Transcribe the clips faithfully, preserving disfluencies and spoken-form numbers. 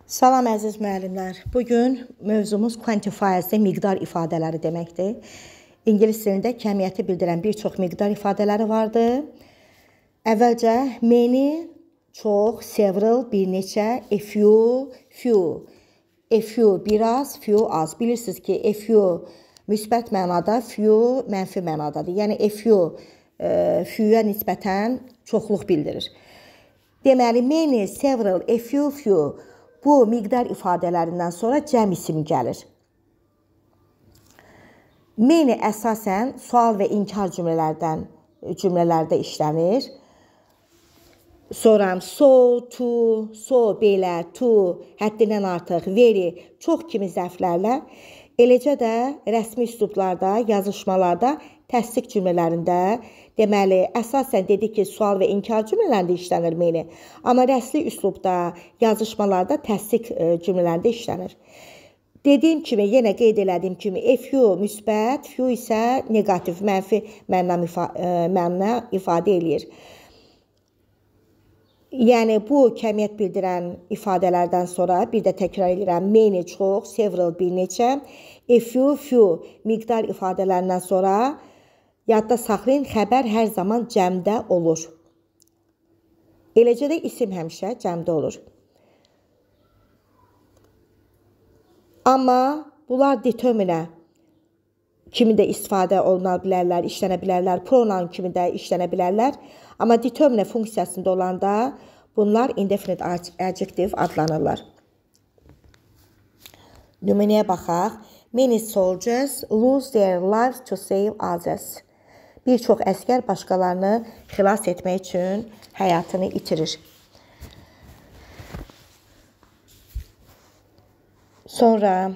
Salam əziz müəllimlər. Bugün mövzumuz quantifiers-də miqdar ifadələri deməkdir. İngilis dilində kəmiyyəti bildirən bir çox miqdar ifadələri vardır. Əvvəlcə many, çox, several, bir neçə, a few, few. A few biraz, few az. Bilirsiniz ki, a few müsbət mənada, few mənfi mənadadır. Yəni a few e, few-yə nisbətən çoxluq bildirir. Deməli, many, several, a few, few. Bu miqdar ifadələrindən sonra cəm ismi gəlir. Many əsasən sual və inkar cümlələrdən cümlələrdə işlənir. Sonra so, to, so, belə, to, həddindən artıq, very, çox kimi zərflərlə, eləcə də rəsmi üslublarda, yazışmalarda, təsdiq cümlələrində, deməli, əsasən dedik ki, sual və inkar cümlələrində işlənir many, amma rəsmi üslubda, yazışmalarda, təsdiq cümlələrində işlənir. Dediyim kimi, yenə qeyd elədiyim kimi, a few müsbət, few isə negativ, mənfi mənna ifa mənna ifadə eləyir. Yəni, bu kəmiyyət bildirən ifadələrdən sonra bir də təkrar edirəm, many çox, several bir neçə, a few, few miqdar ifadələrindən sonra yadda saxlayın, xəbər hər zaman cəmdə olur. Eləcə də isim həmişə cəmdə olur. Amma bunlar determinə kimi də istifadə oluna bilərlər, işlənə bilərlər, pronoun kimi də işlənə bilərlər. Amma determinə funksiyasında olanda bunlar indefinite adjective adlanırlar. Nümunəyə baxaq. Many soldiers lose their lives to save others. Bir çox əskər başqalarını xilas etmək üçün həyatını itirir. Sonra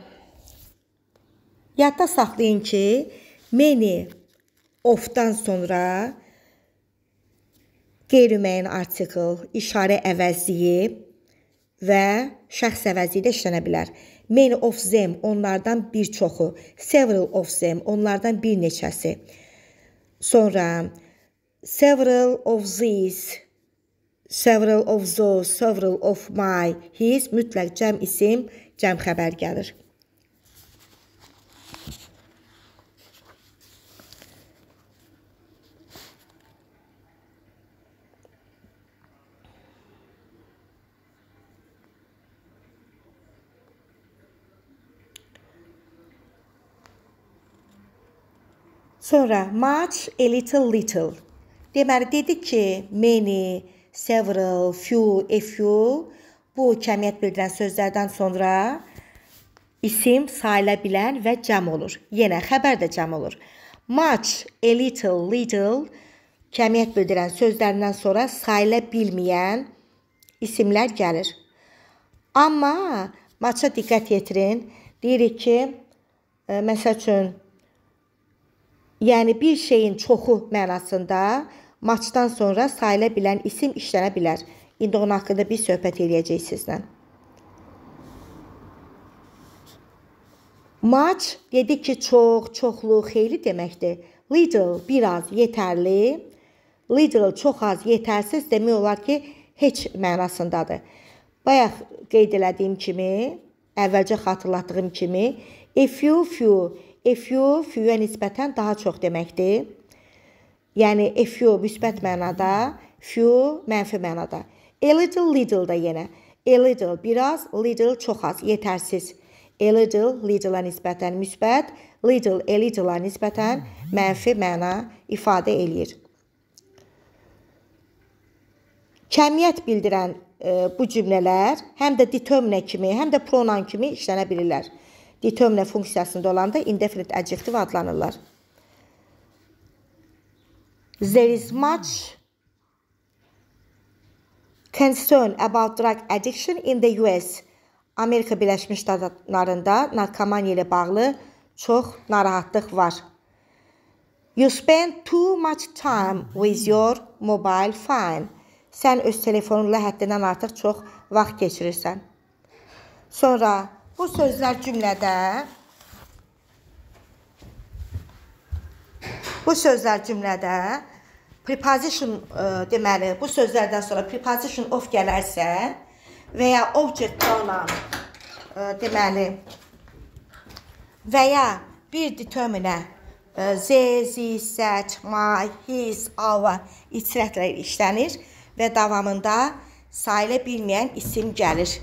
yadda saxlayın ki, many of-dan sonra qeyri-müəyyən artikel, işarə əvəzliyi və şəxs əvəzliyi də işlənə bilər. Many of them, onlardan bir çoxu. Several of them, onlardan bir neçəsi. Sonra several of these, several of those, several of my, his, mütləq cəm isim, cəm xəbər gəlir. Sonra much, a little, little. Deməli, dedik ki, many, several, few, a few bu kəmiyyət bildirən sözlərdən sonra isim sayıla bilən və cəm olur. Yenə xəbər də cəm olur. Much, a little, little kəmiyyət bildirən sözlərindən sonra sayıla bilməyən isimlər gəlir. Amma much-a diqqət yetirin. Deyirik ki, e, məsəl üçün, yəni bir şeyin çoxu mənasında much-dan sonra sayıla bilən isim işlənə bilər. İndi onun haqqında bir söhbət eləyəcək sizlə. Much dedik ki, çox, çoxlu, xeyli deməkdir. Little, biraz, yetərli. Little, çox az, yetərsiz demək olar ki, heç mənasındadır. Bayaq qeyd elədiyim kimi, əvvəlcə xatırlatdığım kimi, a few, few, a few, few-yə nisbətən daha çox deməkdir. Yəni, a few müsbət mənada, few mənfi mənada. A little, little da yenə. A little, biraz, little, çox az, yetərsiz. A little, little-a nisbətən müsbət, little, a little-a nisbətən mənfi məna ifadə eləyir. Kəmiyyət bildirən e, bu cümlələr həm də determinə kimi, həm də pronoun kimi işlənə bilirlər. Determinə funksiyasında olanda indefinite adjective adlanırlar. There is much concern about drug addiction in the U S Amerika Birləşmiş Ştatlarında narkomaniya ilə bağlı çox narahatlıq var. You spend too much time with your mobile phone. Sən öz telefonunla həddindən artıq çox vaxt keçirirsən. Sonra bu sözlər cümlədə bu sözlər cümlədə preposition e, deməli bu sözlərdən sonra preposition of gələrsə və ya object olan e, deməli və ya bir determinə e, z, z, z, my, his, our itirətlər işlənir və davamında sayıla bilməyən isim gəlir.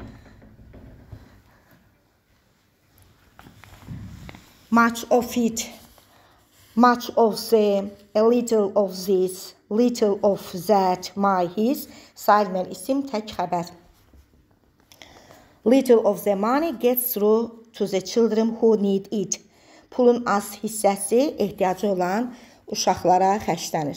Much of it, much of the, a little of this, little of that, my, his, sayılmayan isim tək xəbər. Little of the money gets through to the children who need it. Pulun az hissəsi ehtiyacı olan uşaqlara xərclənir.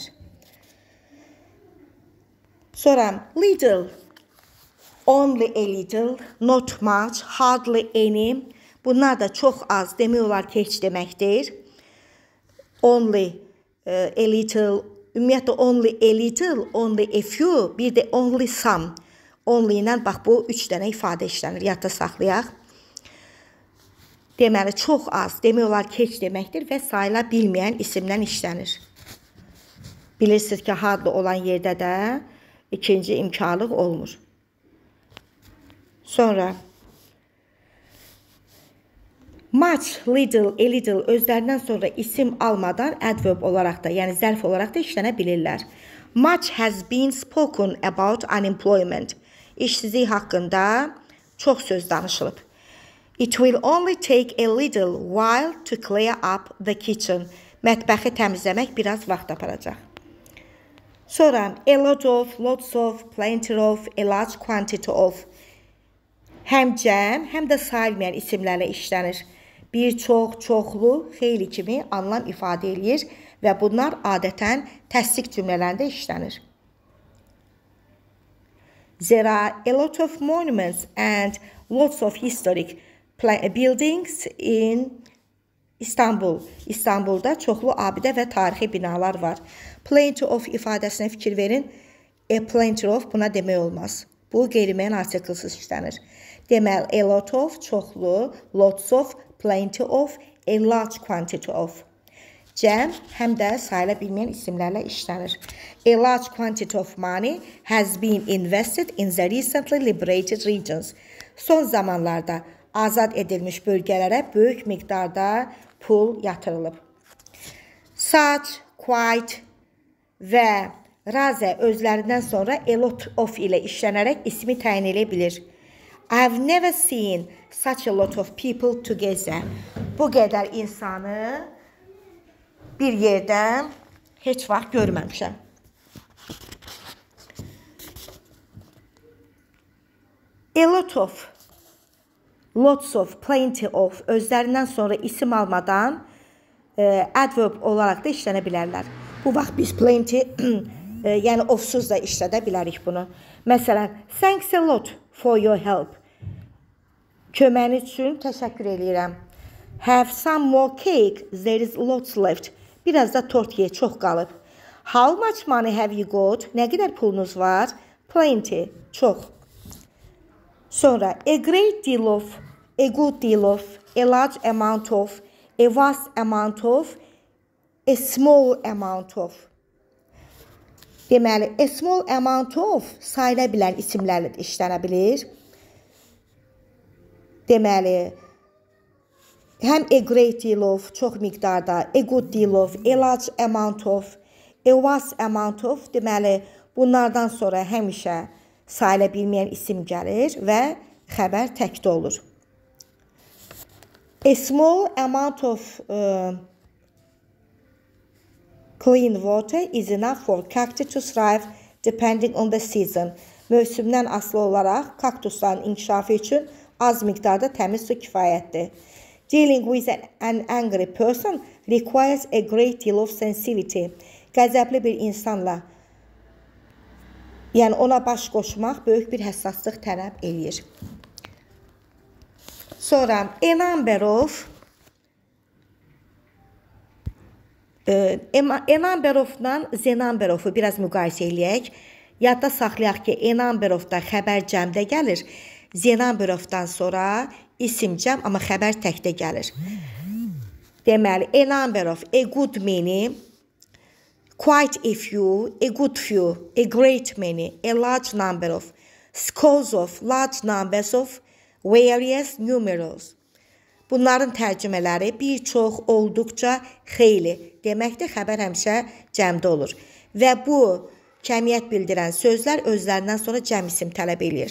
Sonra little, only a little, not much, hardly any. Bunlar da çox az, demək olar ki, heç deməkdir. Only, uh, a little, ümumiyyətlə only a little, only a few, bir də only some. Only ilə bax bu üç dənə ifadə işlənir, yadda saxlayaq. Deməli, çox az, demək olar ki, heç deməkdir və sayıla bilməyən isimdən işlənir. Bilirsiniz ki, hardly olan yerdə də ikinci imkanlıq olmur. Sonra much, little, a little özlərindən sonra isim almadan adverb olaraq da, yəni zərf olaraq da işlənə bilirlər. Much has been spoken about unemployment. İşsizlik haqqında çox söz danışılıb. It will only take a little while to clear up the kitchen. Mətbəxi təmizləmək biraz vaxt aparacaq. Sonra a lot of, lots of, plenty of, a large quantity of. Həm cəm, həm də sayılmayan isimlərlə işlənir. Bir çox, çoxlu, xeyli kimi anlam ifadə edir və bunlar adətən təsdiq cümlələrində işlənir. There are a lot of monuments and lots of historic buildings in İstanbul. İstanbulda çoxlu abidə və tarixi binalar var. Plenty of ifadəsinə fikir verin. A plenty of buna demək olmaz. Bu qeyri-müəyyən artiklsız işlənir. Deməli, a lot of, çoxlu, lots of, plenty of, a large quantity of. Cəm həm də sayıla bilməyən isimlərlə işlənir. A large quantity of money has been invested in the recently liberated regions. Son zamanlarda azad edilmiş bölgələrə böyük miqdarda pul yatırılıb. Such, quite və razə özlərindən sonra a lot of ilə işlənərək ismi təyin edə bilir. I've never seen such a lot of people together. Bu qədər insanı bir yerdə heç vaxt görməmişəm. A lot of, lots of, plenty of özlərindən sonra isim almadan e, adverb olaraq da işlənə bilərlər. Bu vaxt biz plenty, e, yəni ofsuz da işlədə bilərik bunu. Məsələn, thanks a lot for your help. Köməni üçün təşəkkür edirəm. Have some more cake, there is lots left. Biraz da tort ye, çox qalıb. How much money have you got? Nə qədər pulunuz var? Plenty, çox. Sonra a great deal of, a good deal of, a large amount of, a vast amount of, a small amount of. Deməli, a small amount of sayıla bilən isimlərlə işlənə bilir. Deməli, həm a great deal of, çox miqdarda, a good deal of, a large amount of, a vast amount of, deməli, bunlardan sonra həmişə sayıla bilməyən isim gəlir və xəbər təkdə olur. A small amount of uh, clean water is enough for cactus to thrive depending on the season. Mövsümdən asılı olaraq kaktusların inkişafı üçün az miqdarda təmiz su kifayətdir. Dealing with an angry person requires a great deal of sensitivity. Qəzəbli bir insanla, yəni ona baş qoşmaq böyük bir həssaslıq tələb edir. Sonra a number of, a number of-dan the number of-u biraz müqayisə eləyək. Yadda saxlayaq ki, a number of-da xəbər cəmdə gəlir. The number of-dan sonra isim cəm, amma xəbər təkdə gəlir. Deməli, a number of, a good many, quite a few, a good few, a great many, a large number of. Scores of, large numbers of, various numerals. Bunların tərcümələri bir çox, olduqca, xeyli deməkdir. Xəbər həmişə cəmdə olur. Və bu kəmiyyət bildirən sözlər özlərindən sonra cəm isim tələb edir.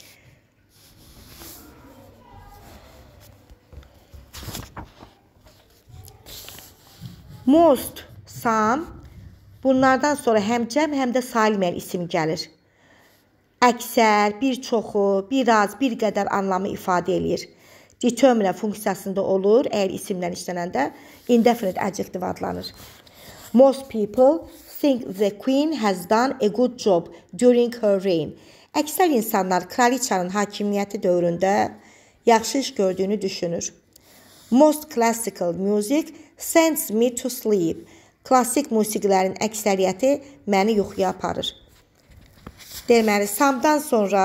Most, some, bunlardan sonra həm cəm, həm də sayılmayan isim gəlir. Əksər, bir çoxu, biraz, bir qədər anlamı ifadə edir. Determine funksiyasında olur, əgər isimlə işlənəndə indefinite adjective adlanır. Most people think the queen has done a good job during her reign. Əksər insanlar kraliçanın hakimiyyəti dövründə yaxşı iş gördüyünü düşünür. Most classical music sends me to sleep. Klassik musiqilərin əksəriyyəti məni yuxuya aparır. Deməli, some'dan sonra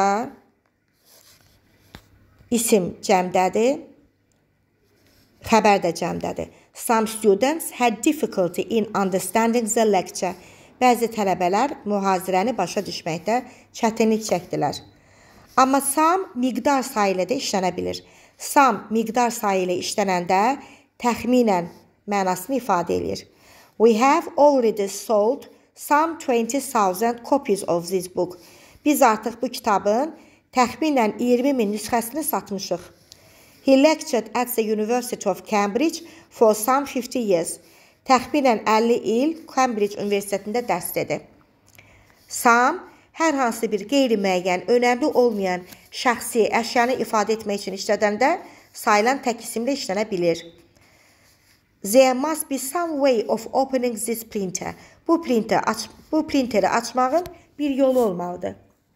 isim cəmdədir, xəbər də cəmdədir. Some students had difficulty in understanding the lecture. Bəzi tələbələr mühazirəni başa düşməkdə çətinlik çəkdilər. Amma some miqdar sayı ilə də işlənə bilir. Some miqdar sayı ilə işlənəndə təxminən mənasını ifadə edir. We have already sold some twenty thousand copies of this book. Biz artıq bu kitabın təxminən iyirmi min nüsxəsini satmışıq. He lectured at the University of Cambridge for some fifty years. Təxminən əlli il Cambridge Universitetində dərs dedi. Some hər hansı bir qeyri-müəyyən, önəmli olmayan şəxsi əşyanı ifadə etmək üçün işlədəndə sayılan tək isimlə işlənə bilir. There must be some way of opening this printer. Bu printer aç, bu printeri açmağın bir yolu olmalıdır.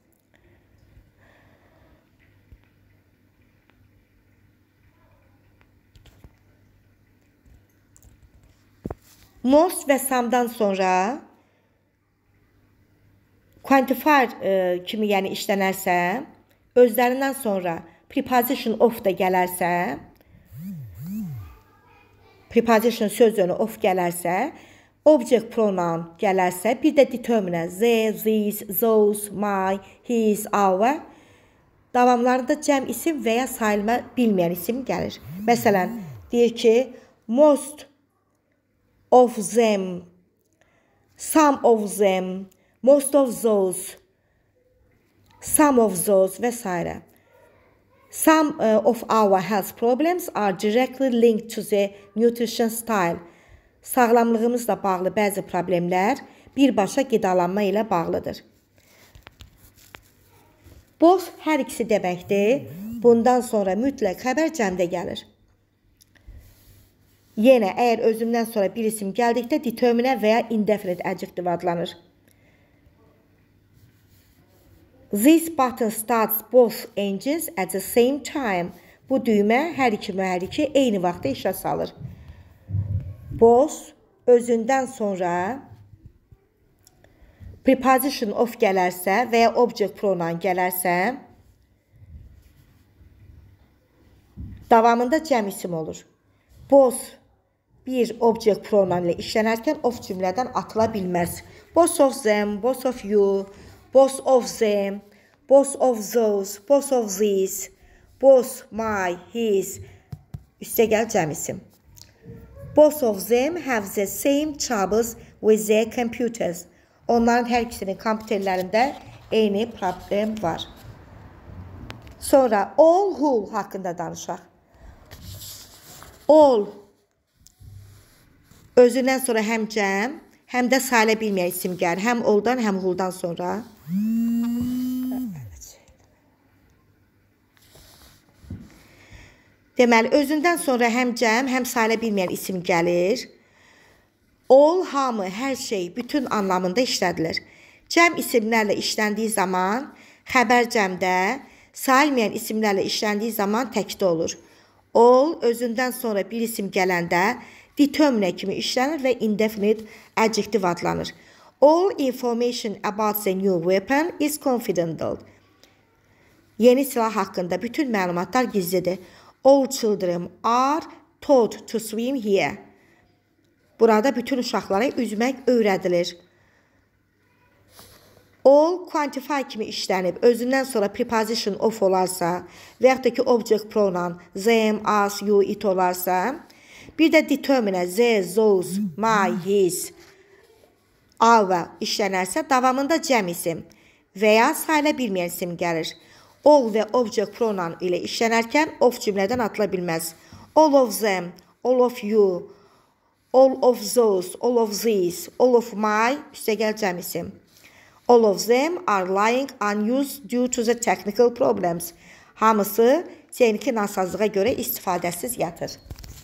Most və some'dan sonra quantifier e, kimi yəni işlənərsə, özlərindən sonra preposition of da gələrsə, preposition sözünü of gələrsə, object pronoun gələrsə, bir də determine, the, these, those, my, his, our, davamlarında cəm isim və ya sayılma bilməyən isim gəlir. Məsələn, deyir ki, most of them, some of them, most of those, some of those və s. Some uh, of our health problems are directly linked to the nutrition style. Sağlamlığımızla bağlı bəzi problemlər birbaşa qidalanma ilə bağlıdır. Both hər ikisi deməkdir. Bundan sonra mütləq xəbər cəmdə gəlir. Yenə, əgər özündən sonra bir isim gəldikdə determine və ya indefinite adjective adlanır. This button starts both engines at the same time. Bu düymə hər iki mühərriki eyni vaxtda işə salır. Both özündən sonra preposition of gələrsə və ya object pronoun gələrsə, davamında cəm isim olur. Both bir object pronoun ilə işlənərkən of cümlədən atıla bilməz. Both of them, both of you, both of them, both of those, both of these, both my, his, üstə gəl cəm isim. Both of them have the same troubles with their computers. Onların hər ikisinin kompüterlərində eyni problem var. Sonra all who haqqında danışaq. All özündən sonra həm cəm, həm də sayıla bilməyən isim gəlir. Həm alldan, həm who'dan sonra. Deməli, özündən sonra həm cəm, həm sayıla bilməyən isim gəlir. All, hamı, hər şey, bütün anlamında işlədilir. Cəm isimlərlə işləndiyi zaman xəbər cəmdə, sayılmayan isimlərlə işləndiyi zaman təkdə olur. All, özündən sonra bir isim gələndə determine kimi işlənir və indefinite adjective adlanır. All information about the new weapon is confidential. Yeni silah haqqında bütün məlumatlar gizlidir. All children are taught to swim here. Burada bütün uşaqlara üzmək öyrədilir. All quantify kimi işlənib, özündən sonra preposition of olarsa və yaxud da ki object pronoun them, us, you, it olarsa, bir də determine, they, those, my, his, our işlənərsə, davamında cəm isim və ya sayıla bilməyən isim gəlir. All və object pronoun ilə işlənərkən of cümlədən atıla bilməz. All of them, all of you, all of those, all of these, all of my üstəgəl cəm isim. All of them are lying unused due to the technical problems. Hamısı texniki nasazlığa görə istifadəsiz yatır.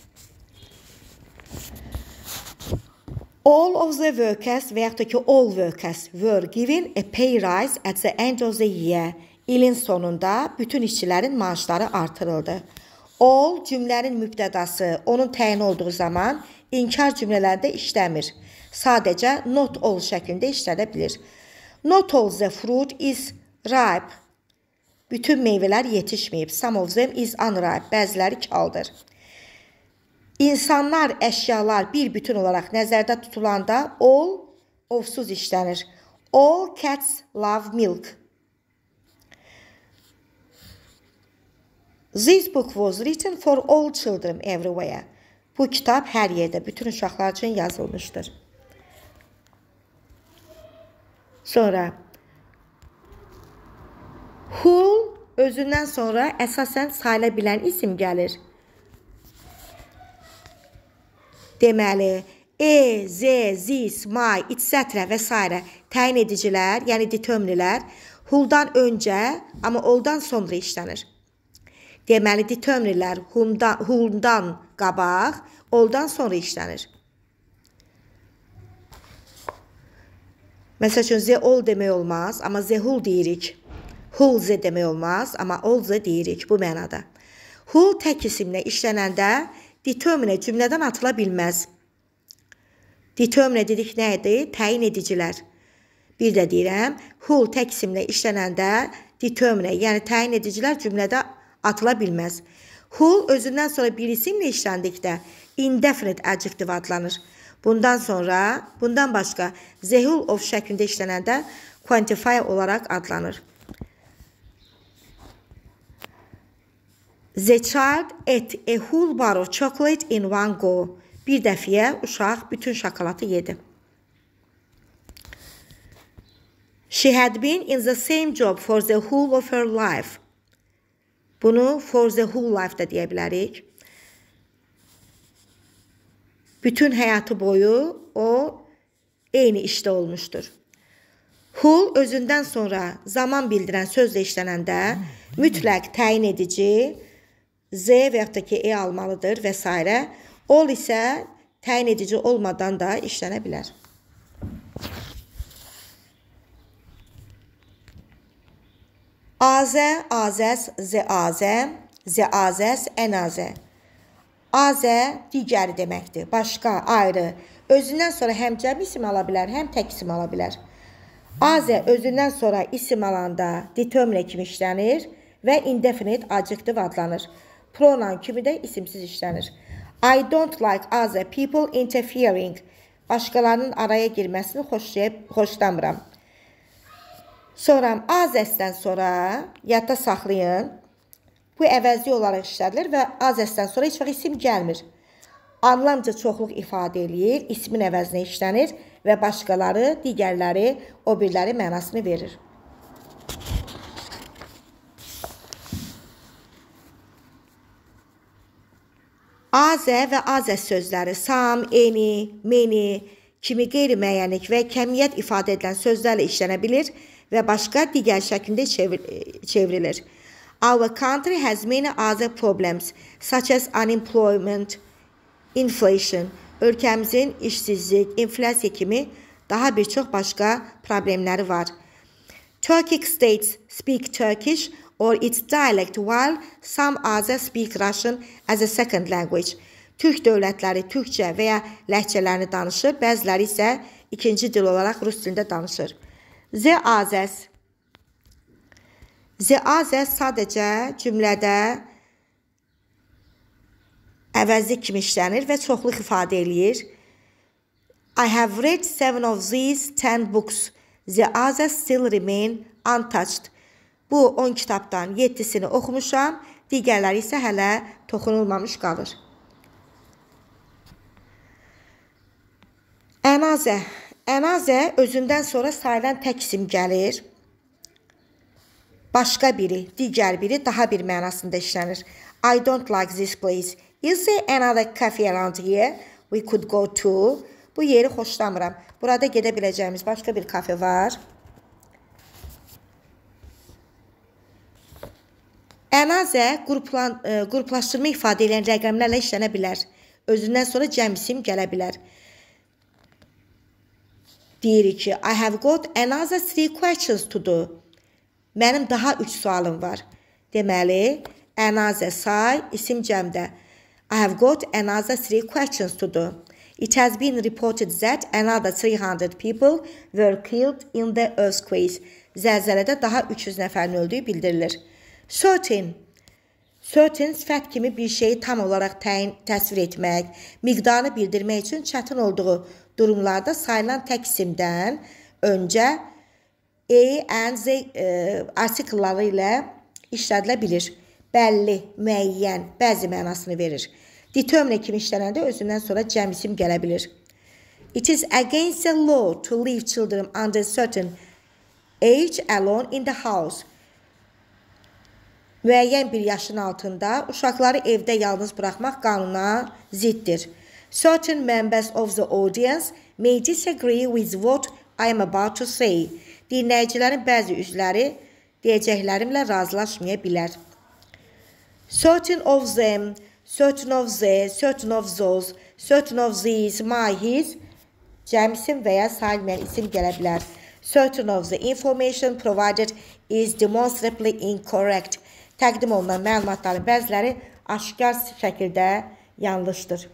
All of the workers və yaxud da ki all workers were given a pay rise at the end of the year. İlin sonunda bütün işçilərin maaşları artırıldı. All cümlənin mübtədası onun təyin olduğu zaman inkar cümlələrdə işləmir. Sadəcə not all şəklində işlədə bilir. Not all the fruit is ripe. Bütün meyvələr yetişməyib. Some of them is unripe. Bəziləri kaldır. İnsanlar, əşyalar bir bütün olaraq nəzərdə tutulanda all ofsuz işlənir. All cats love milk. This book was written for all children everywhere. Bu kitab hər yerdə, bütün uşaqlar üçün yazılmışdır. Sonra who özündən sonra əsasən sayıla bilən isim gəlir. Deməli, e, z, this, my, et cetera və s. təyin edicilər, yəni determinlər who'dan öncə, amma oldan sonra işlənir. Deməli, determinlər who'dan qabaq, oldan sonra işlənir. Məsəl üçün, the all demək olmaz, amma the who deyirik. Who the demək olmaz, amma all the deyirik bu mənada. Who tək isimlə işlənəndə determine cümlədən atıla bilməz. Determine dedik nə idi? Təyin edicilər. Bir də deyirəm, who tək isimlə işlənəndə determine, yəni təyin edicilər cümlədə atıla bilməz. Who özündən sonra bir isimlə işləndikdə indefinite adjective adlanır. Bundan sonra, bundan başqa the whole of şəklində işlənəndə quantify olaraq adlanır. The child ate a whole bar of chocolate in one go. Bir dəfiyə uşaq bütün şokolatı yedi. She had been in the same job for the whole of her life. Bunu for the whole life da deyə bilərik. Bütün həyatı boyu o eyni işdə olmuşdur. Who özündən sonra zaman bildirən sözlə işlənəndə mütləq təyin edici z və yaxud da ki e almalıdır və s. All isə təyin edici olmadan da işlənə bilər. Azə, azəs, zə azə, zə azəs, ən azə. Azə digəri deməkdir, başqa, ayrı. Özündən sonra həm cəm isim ala bilər, həm tək isim ala bilər. Azə özündən sonra isim alanda determine kimi işlənir və indefinite adjective adlanır. Pronoun kimi də isimsiz işlənir. I don't like other people interfering. Başqalarının araya girməsini xoşlamıram. Sonra azəsdən sonra yadda saxlayın. Bu əvəzli olaraq işlədilir və azəsdən sonra heç vaxt isim gəlmir. Anlamca çoxluq ifadə eləyir, ismin əvəzinə işlənir və başqaları, digərləri, o birləri mənasını verir. Azə və azəs sözləri some, any, many kimi qeyri-müəyyənlik və kəmiyyət ifadə edilən sözlərlə işlənə bilir və başqa digər şəklində çevrilir. Our country has many other problems, such as unemployment, inflation. Ölkəmizin işsizlik, inflyasiya kimi daha bir çox başqa problemləri var. Turkic states speak Turkish or its dialect while some others speak Russian as a second language. Türk dövlətləri türkcə və ya ləhcələrini danışır, bəziləri isə ikinci dil olaraq rus dilində danışır. The azəs. The azəs sadəcə cümlədə əvəzli kimi işlənir və çoxluq ifadə eləyir. I have read seven of these ten books. The others still remain untouched. Bu on kitabdan yeddisini oxumuşam, digərləri isə hələ toxunulmamış qalır. Ənazə. Ənazə özündən sonra sayılan tək isim gəlir. Başqa biri, digər biri daha bir mənasında işlənir. I don't like this place. Is there another cafe around here we could go to? Bu yeri xoşlamıram. Burada gedə biləcəyimiz başqa bir kafe var. Ənazə qruplan, e, qruplaşdırma ifadə edən rəqəmlərlə işlənə bilər. Özündən sonra cəm isim gələ bilər. Deyirik ki, I have got another three questions to do. Mənim daha üç sualım var. Deməli, ənazə say, isim cəmdə. I have got another three questions to do. It has been reported that another three hundred people were killed in the earthquakes. Zəlzələdə daha üç yüz nəfərin öldüyü bildirilir. Certain. Certain sifət kimi bir şeyi tam olaraq təyin, təsvir etmək, miqdarını bildirmək üçün çətin olduğu durumlarda sayılan tək isimdən öncə A and Z e, artikelları ilə işlədilə bilir. Bəlli, müəyyən, bəzi mənasını verir. Determine kimi işlənəndə özündən sonra cəm isim gələ bilir. It is against the law to leave children under certain age alone in the house. Müəyyən bir yaşın altında uşaqları evdə yalnız buraxmaq qanuna ziddir. Certain members of the audience may disagree with what I am about to say. Dinləyicilərin bəzi üzvləri deyəcəklərimlə razılaşmaya bilər. Certain of them, certain of the, certain of those, certain of these, my, his, cəm isim və ya sayılmayan isim gələ bilər. Certain of the information provided is demonstrably incorrect. Təqdim olunan məlumatların bəziləri aşkar şəkildə yanlışdır.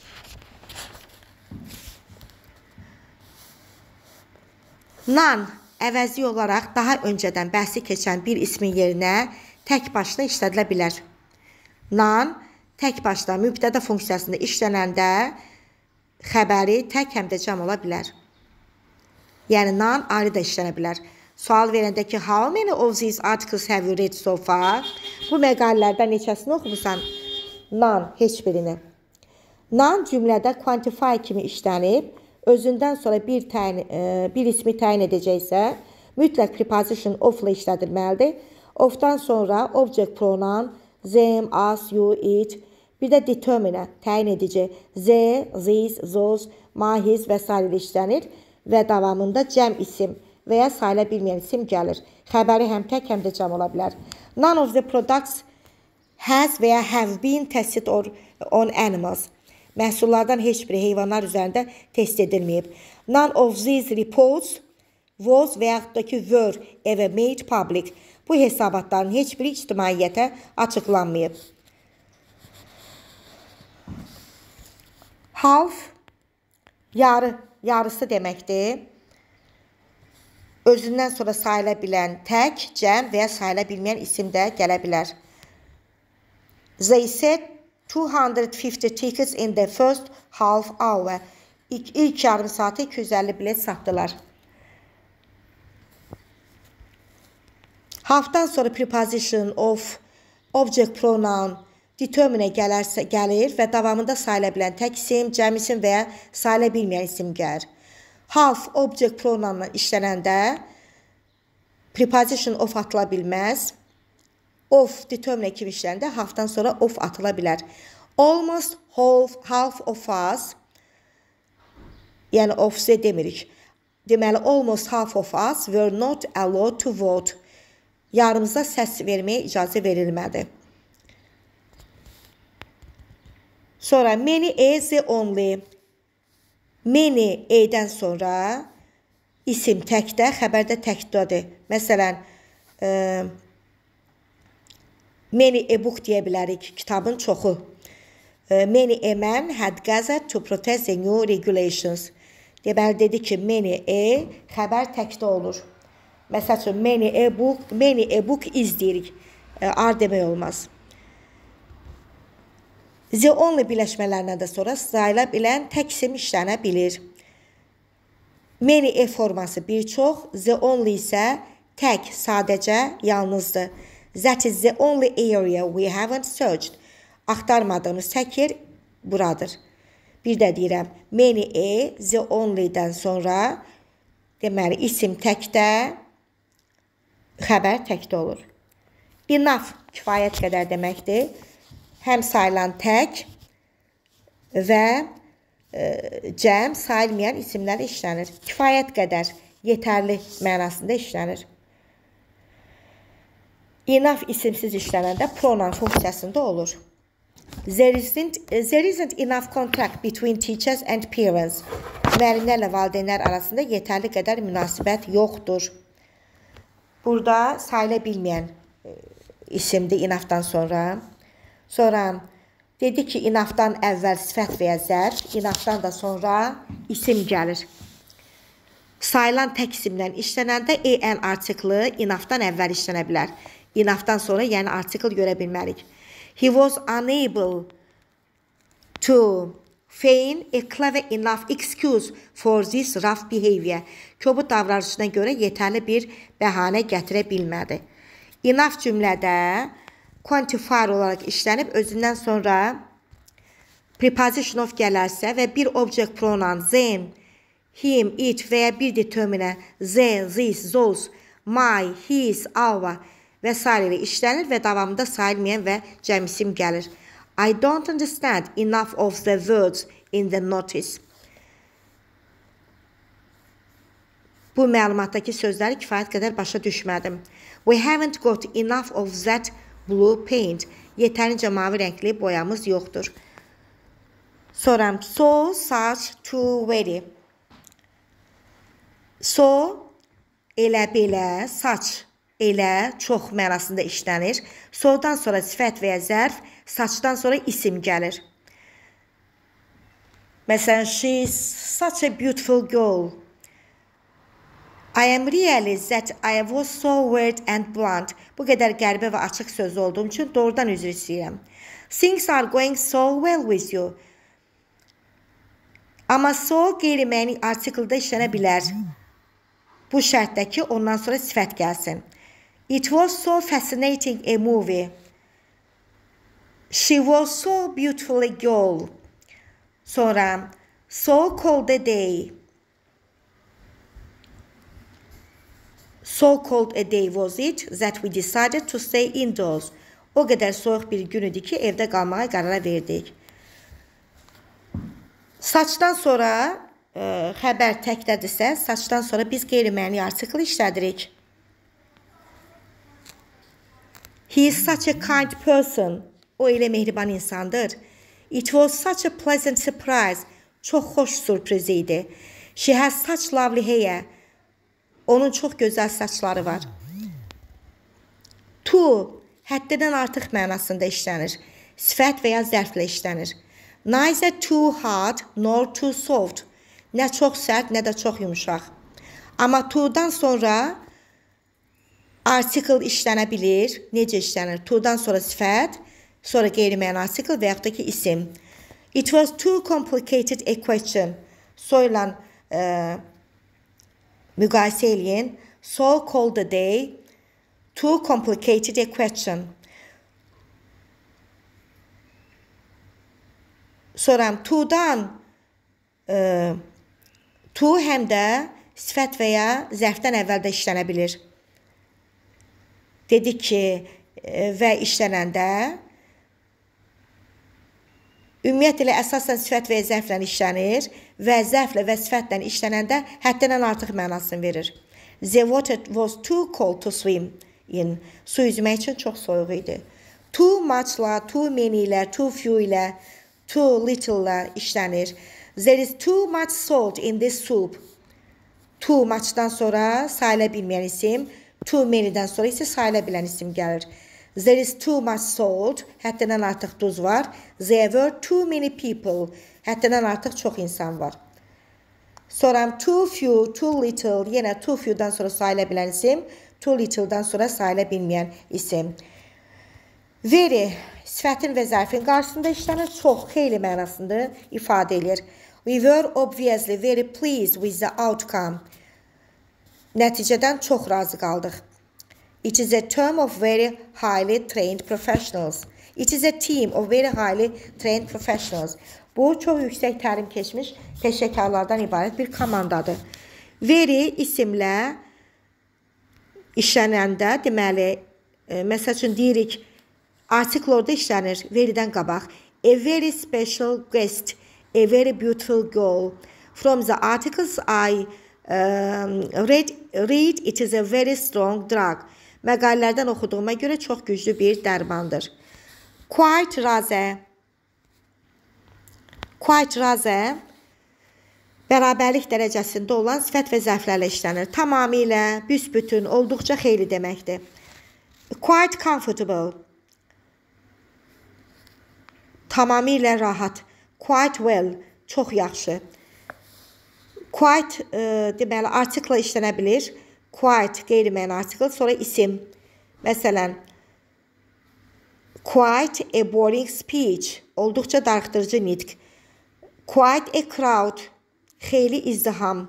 Nan əvəzi olaraq daha öncədən bəhsi keçən bir ismin yerinə tək başına işlədilə bilər. Nan tək başına mübtəda funksiyasında işlənəndə xəbəri tək həm də cəm ola bilər. Yəni nan ayrı da işlənə bilər. Sual verəndə ki, how many of these articles have you read so far? Bu məqalələrdən neçəsini oxumusan? Nan, heç birini. Nan cümlədə quantify kimi işlənib, özündən sonra bir, təyin, bir ismi təyin edəcəksə, mütləq preposition of ilə işlədilməlidir. Of-dan sonra object pronoun, them, us, you, it, bir də determine, təyin edici, they, these, those, my, his və s. ilə işlənir və davamında cəm isim və ya sayıla bilməyən isim gəlir. Xəbəri həm tək, həm də cəm ola bilər. None of the products has və ya have been tested or on animals. Məhsullardan heç biri heyvanlar üzərində test edilməyib. None of these reports was və yaxud da ki were ever made public. Bu hesabatların heç biri ictimaiyyətə açıqlanmayıb. Half, yarı, yarısı deməkdir. Özündən sonra sayıla bilən tək, cəm və ya sayıla bilməyən isim də gələ bilər. They said two hundred fifty tickets in the first half hour. İlk, ilk yarım saate iki yüz əlli bilet satdılar. Halfdan sonra preposition of, object pronoun, determine gələrsə, gəlir və davamında sayıla bilən tək isim, cəm isim və ya sayıla bilməyən isim gəlir. Half object pronounla işlənəndə preposition of atıla bilməz. Of determine kimi işləndə halfdan sonra of atıla bilər. Almost half, half of us, yəni of sizə demirik. Deməli, almost half of us were not allowed to vote. Yarımıza səs verməyə icazə verilmədi. Sonra many is the only. Many e'dən sonra isim təkdə, xəbərdə təkdədir. Məsələn, e, many a book deyə bilərik, kitabın çoxu. E, many a man had gathered to protest the new regulations. Deməli, dedi ki, many a xəbər təkdə olur. Məsəl üçün, many a book, many a book is deyirik. E, ar demək olmaz. The only birləşmələrindən də sonra sayıla bilən tək isim işlənə bilir. Many e forması bir çox, the only isə tək, sadəcə, yalnızdır. That is the only area we haven't searched. Axtarmadığımız tək yer buradır. Bir də deyirəm, many e, the only-dən sonra deməli, isim təkdə, xəbər təkdə olur. Enough, kifayət qədər deməkdir. Həm sayılan tək və e, cəm sayılmayan isimlər işlənir. Kifayət qədər, yetərli mənasında işlənir. Enough isimsiz işlənəndə pronoun funksiyasında olur. There isn't, there isn't enough contact between teachers and parents. Müəllimlərlə valideynlər arasında yetərli qədər münasibət yoxdur. Burada sayıla bilməyən isimdir enough'dan sonra. Sonra dedi ki, enough'dan əvvəl sifət və ya zərf, enough'dan da sonra isim gəlir. Sayılan tək isimdən işlənəndə en artiklı enough'dan əvvəl işlənə bilər. Enough'dan sonra yəni artikl görə bilmərik. He was unable to find a clever enough excuse for this rough behavior. Kobud davranışına görə yetərli bir bəhanə gətirə bilmədi. Enough cümlədə quantifier olaraq işlənib, özündən sonra preposition of gələrsə və bir object pronoun then, him, it və ya bir determine they, this, those, my, his, our və s. ilə işlənir və davamında sayılmayan və cəm isim gəlir. I don't understand enough of the words in the notice. Bu məlumatdakı sözləri kifayət qədər başa düşmədim. We haven't got enough of that blue paint. Yetərincə mavi rəngli boyamız yoxdur. Sonra so, such, to, very. So, elə belə, such, elə, çox mənasında işlənir. So'dan sonra sifət və ya zərf, saçdan sonra isim gəlir. Məsələn, she's such a beautiful girl. I am really that I was so weird and blunt. Bu qədər qəribə və açıq söz olduğum üçün doğrudan üzr istəyirəm. Things are going so well with you. Amma so qeyri-məni artikeldə işlənə bilər. Bu şərtdə ki, ondan sonra sifət gəlsin. It was so fascinating a movie. She was so beautiful a girl. Sonra, so cold a day. So cold a day was it that we decided to stay indoors. O qədər soyuq bir gün idi ki, evdə qalmağa qərara verdik. Saçdan sonra, e, xəbər təkdədirsə, saçdan sonra biz qeyri-məni artikl işlədirik. He is such a kind person. O elə mehriban insandır. It was such a pleasant surprise. Çox xoş sürpriz idi. She has such lovely hair. Onun çox gözəl saçları var. To, həddindən artıq mənasında işlənir. Sifət və ya zərflə işlənir. Neither too hard nor too soft. Nə çox sərt, nə də çox yumuşaq. Amma to'dan sonra artikel işlənə bilir. Necə işlənir? To'dan sonra sifət, sonra qeyri-məni artikel və yaxud da ki isim. It was too complicated a question. So ilə e, müqayisə eləyin. So cold a day. Too complicated a question. Sonra to'dan e, to həm də sifət və ya zərfdən əvvəldə işlənə bilir. Dedik ki, e, və işlənəndə ümumiyyətlə əsasən sifət və ya zərflə işlənir və zərflə və sifətlə işlənəndə həddindən artıq mənasını verir. The water was too cold to swim in. Su üzmək üçün çox soyuq idi. Too much-la, too many-lə, too few-lə, too little-lə işlənir. There is too much salt in this soup. Too much-dan sonra sayıla bilməyən isim, too many-dən sonra isə sayıla bilən isim gəlir. There is too much salt, həddindən artıq duz var. There were too many people, həddindən artıq çox insan var. Sonra too few, too little, yenə too few-dan sonra sayıla bilən isim, too little-dan sonra sayıla bilməyən isim. Very, sifətin və zərfin qarşısında işlənir, çox, xeyli mənasında ifadə edir. We were obviously very pleased with the outcome. Nəticədən çox razı qaldıq. It is a term of very highly trained professionals. It is a team of very highly trained professionals. Bu, çox yüksək təlim keçmiş peşəkarlardan ibarət bir komandadır. Very isimlə işlənəndə, deməli, e, məsəl üçün deyirik, artikel orada işlənir, verydən qabaq. A very special guest, a very beautiful girl. From the articles I um, read, read, it is a very strong drug. Məqalələrdən oxuduğuma görə çox güclü bir dərmandır. Quite razı. Quite razı bərabərlik dərəcəsində olan sifət və zərflərlə işlənir. Tamamilə, büsbütün, olduqca xeyli deməkdir. Quite comfortable. Tamamilə rahat. Quite well. Çox yaxşı. Quite, e, deməli, artikla işlənə bilir. Quite, qeyri-məna artikel, sonra isim. Məsələn, quite a boring speech. Olduqca darıxdırıcı nitq. Quite a crowd. Xeyli izdiham.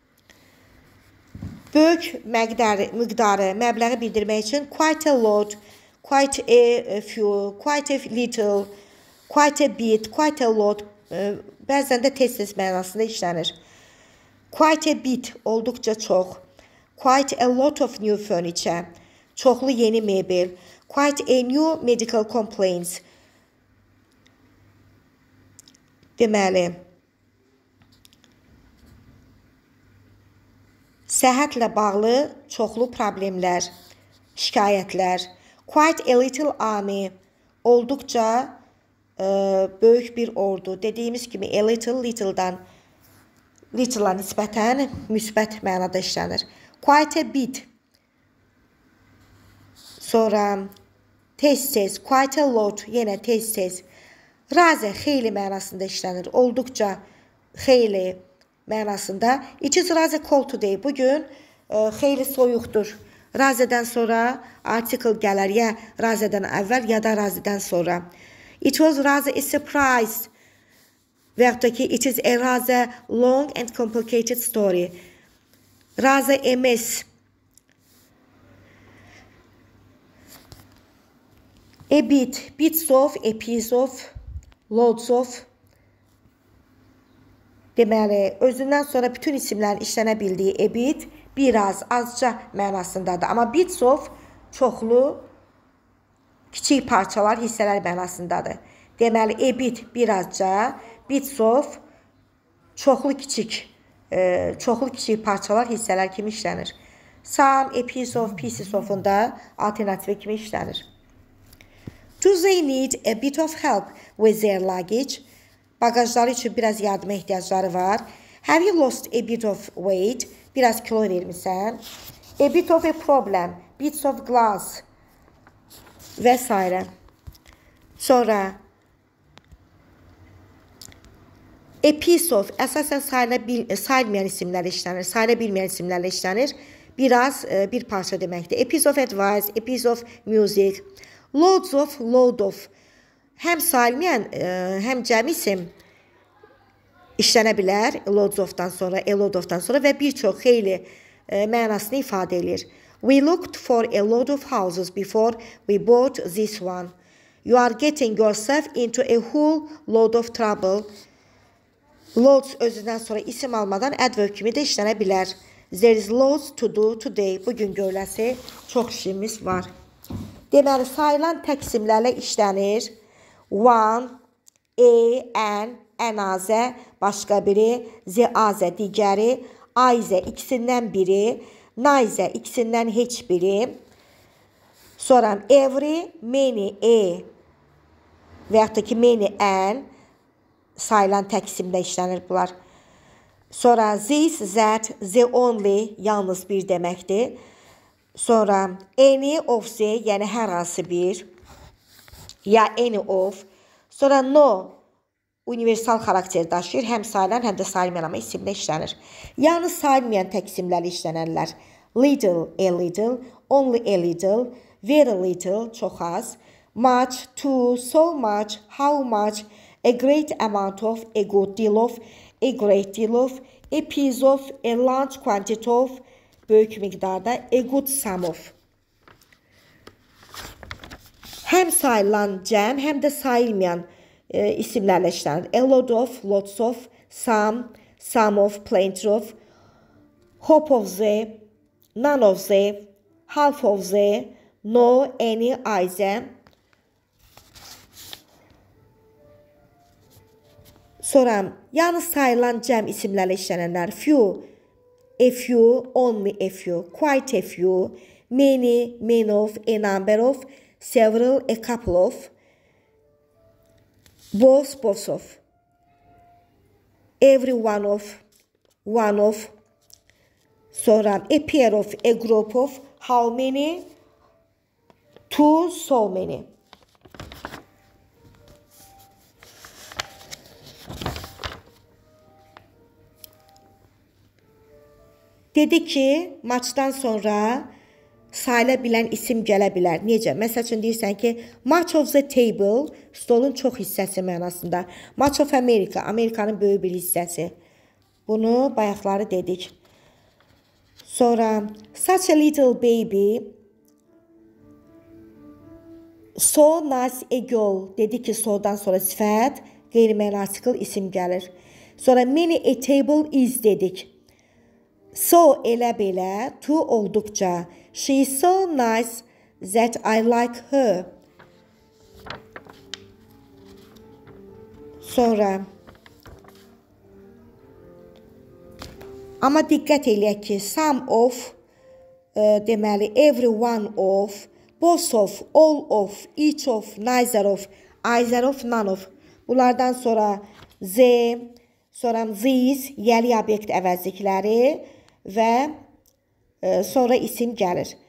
Böyük məqdarı, miqdarı, məbləği bildirmək üçün quite a lot, quite a few, quite a little, quite a bit, quite a lot, bəzən də tez-tez mənasında işlənir. Quite a bit, olduqca çox. Quite a lot of new furniture, çoxlu yeni mebel. Quite a new medical complaints. Deməli, səhhətlə bağlı çoxlu problemlər, şikayətlər. Quite a little army, olduqca e, böyük bir ordu. Dediyimiz kimi a little, little'dan, little'a nisbətən müsbət mənada işlənir. Quite a bit. Sonra tez-tez, quite a lot, yenə tez-tez. Razı, xeyli mənasında işlənir. Olduqca xeyli mənasında. It is rather cold today. Bugün e, xeyli soyuqdur. Razıdan sonra article gələr ya razıdan əvvəl ya da razıdan sonra. It was rather a surprise. Və yaxud da ki, it is a rather long and complicated story. Razı emes. A bit, bits of, a piece of, loads of. Deməli, özündən sonra bütün isimlərin işlənə bildiyi a bit, biraz, azca mənasındadır. Amma bits of, çoxlu, kiçik parçalar, hissələr mənasındadır. Deməli, a bit, birazca, bits of, çoxlu kiçik, e, çoxlu kiçik parçalar, hissələr kimi işlənir. Some, a piece of, pieces of-un da alternativi kimi işlənir. Do they need a bit of help with their luggage? Bagajları üçün biraz yardıma ehtiyacları var. Have you lost a bit of weight? Biraz kilo vermişsən. A bit of a problem. Bits of glass. Və s. Sonra a piece of, əsasən sayılmayan isimlər işlənir. Sayıla bilməyən isimlərlə işlənir. Biraz, bir parça deməkdir. A piece of advice, a piece of music. Loads of, load of. Həm sayılmayan, həm cəmi isim işlənə bilər. Loads of-dan sonra, a load of-dan sonra və bir çox xeyli mənasını ifadə edir. We looked for a load of houses before we bought this one. You are getting yourself into a whole load of trouble. Loads özündən sonra isim almadan adverb kimi də işlənə bilər. There is loads to do today. Bugün görüləsi çox işimiz var. Deməli, sayılan təqsimlərlə işlənir. One, a, an, ənazə, başqa biri, zəazə, digəri, ayzə, ikisindən biri, nayzə, ikisindən heç biri. Sonra every, many, a və yaxud da ki, many, an sayılan təqsimdə işlənir bunlar. Sonra this, that, the only, yalnız bir deməkdir. Sonra any of the, yəni hər hansı bir, ya any of. Sonra no, universal xarakter daşıyır. Həm sayılan, həm də sayılmayan amma isimlə işlənir. Yalnız sayılmayan təqsimləri işlənərlər. Little, a little, only a little, very little, çox az, much, too, so much, how much, a great amount of, a good deal of, a great deal of, a piece of, a large quantity of, böyük miqdarda, a good sum of. Həm sayılan cəm, həm də sayılmayan e, isimlərlə işlənir. A lot of, lots of, some, some of, plenty of, half of the, none of the, half of the, no, any, either. Sonra yalnız sayılan cəm isimlərlə işlənənlər. Few, a few, only a few, quite a few, many, many of, a number of, several, a couple of, both, both of, every one of, one of, sonra a pair of, a group of, how many, two, so many. Dedi ki, maçdan sonra sayıla bilən isim gələ bilər. Necə? Məsəl üçün deyirsən ki, much of the table, stolun çox hissəsi mənasında. Much of America, Amerikanın böyük bir hissəsi. Bunu bayaqları dedik. Sonra, such a little baby, so nice a girl. Dedi ki, so'dan sonra sifət, qeyri-mənasıqlı isim gəlir. Sonra, many a table is dedik. So elə belə, to olduqca. She is so nice that I like her. Sonra. Amma diqqət eləyək ki, some of, e, deməli, every one of, both of, all of, each of, neither of, either of, none of. Bunlardan sonra the, sonra these, yəli obyekt əvəzlikləri və e, sonra isim gəlir.